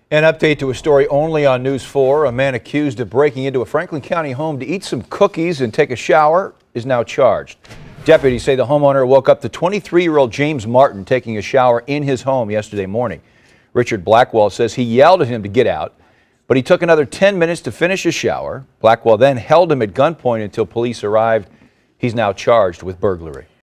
An update to a story only on News 4. A man accused of breaking into a Franklin County home to eat some cookies and take a shower is now charged. Deputies say the homeowner woke up the 23-year-old James Martin taking a shower in his home yesterday morning. Richard Blackwell says he yelled at him to get out, but he took another 10 minutes to finish his shower. Blackwell then held him at gunpoint until police arrived. He's now charged with burglary.